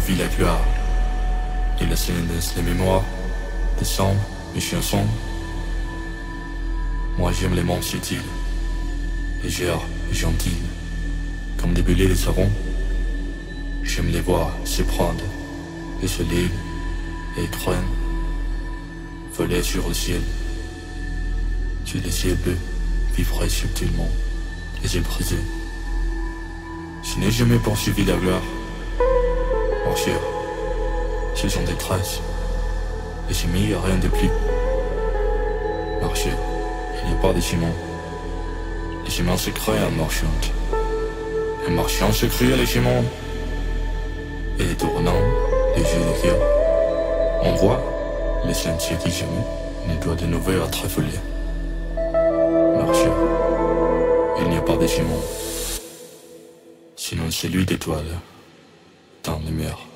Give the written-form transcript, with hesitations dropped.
suivi la gloire. Et la silence, les mémoires, décembre, mes chansons. Moi j'aime les monts subtils, légères et gentilles, comme des bulles les sarons. J'aime les voir se prendre, et se lire, et traîner, voler sur le ciel. Sur les ciels bleus, vibrer subtilement, les yeux brisés. Je n'ai jamais poursuivi la gloire. Marcher, ce sont des traces, et j'ai mis rien de plus. Marcher, il n'y a pas de ciment. Les ciments se créent en marchant. Un marchand se crée les ciments. Et les tournants, les yeux des riens. On voit les sentiers qui jamais ne doit de nouveau être affolés. Marcher, il n'y a pas de ciment. Sinon celui d'étoiles dans les mers.